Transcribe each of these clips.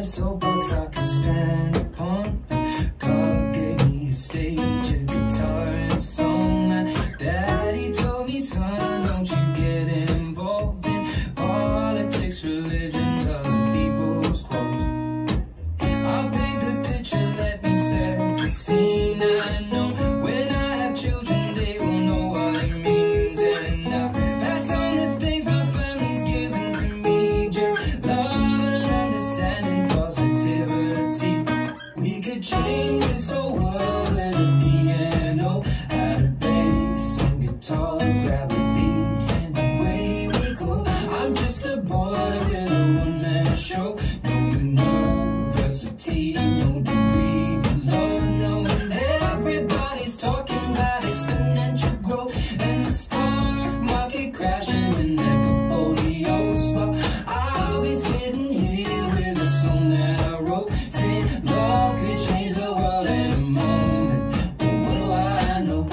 a soapbox I can stand upon. God gave me a stage, a guitar and a song. My daddy told me, son, don't you get involved in politics, religions, other people's quotes. I'll paint the picture, let me set the scene. I know when I have children they will know what it means, and I'll pass on the things my family's given to me. Just love and understanding, positivity. We could change this whole world with a piano, add a bass, some guitar, grab a beat, and away we go. I'm just a boy with a one-man show. No university, no degree, but Lord knows everybody's talking about exponential growth and the stock market crashing in their portfolios. While I'll be sitting here with a song that I wrote, saying love could change the world in a moment. But what do I know?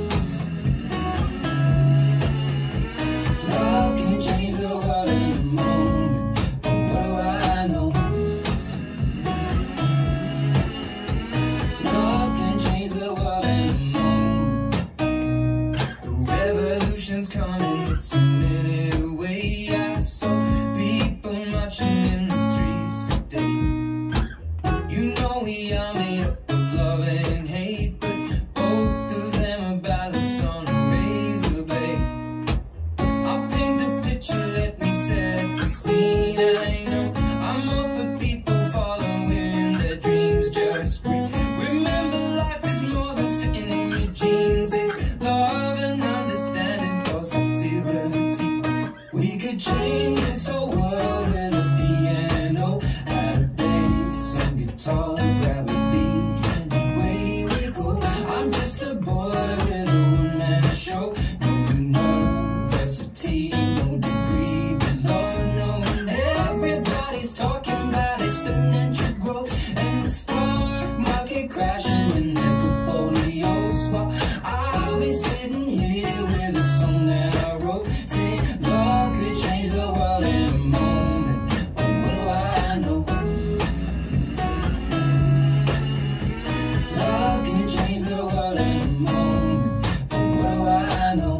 Love can change the world in a moment. But what do I know? Love can change the world in a moment. The revolution's coming, it's a minute away. I saw people marching in the streets today. You know we are made up of love and hate, but both of them are balanced on a razor blade. I'll paint the picture, let me set the scene. I know I'm all for people following their dreams. Just remember, life is more than fitting in your jeans. It's love and understanding, positivity. We could change this whole world with a piano, add a bass, some guitar, grab a beat, and away we go. I'm just a boy with a one-man show. No university, no degree, but Lord knows everybody's talking about exponential growth and the stock market crashing in their portfolios. While I'll be sitting here with a song that I wrote, saying love could change the world in a moment. But what do I know? Love can change the world in a moment. But what do I know?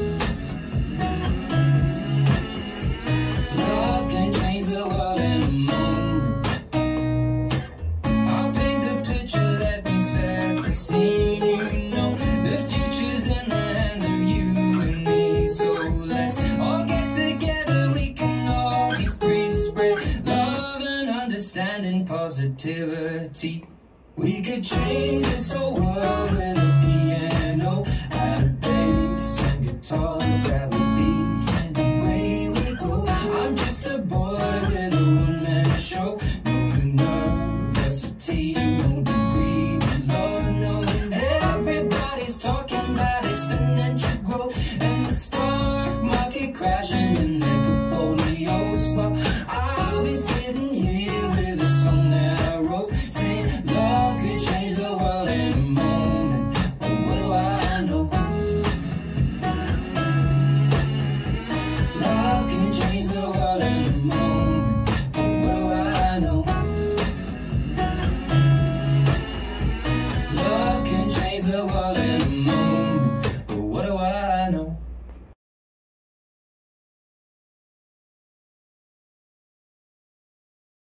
Love can change the world in a moment. I'll paint the picture, let me set the scene. You know the future's in the hands of you and me. So let's all get together, we can all be free. Spread love and understanding, positivity. We could change this whole world with a piano, add a bass, and guitar, grab a beat, and away we go. I'm just a boy with a one-man show. No university, no degree, but Lord knows everybody's talking about exponential growth and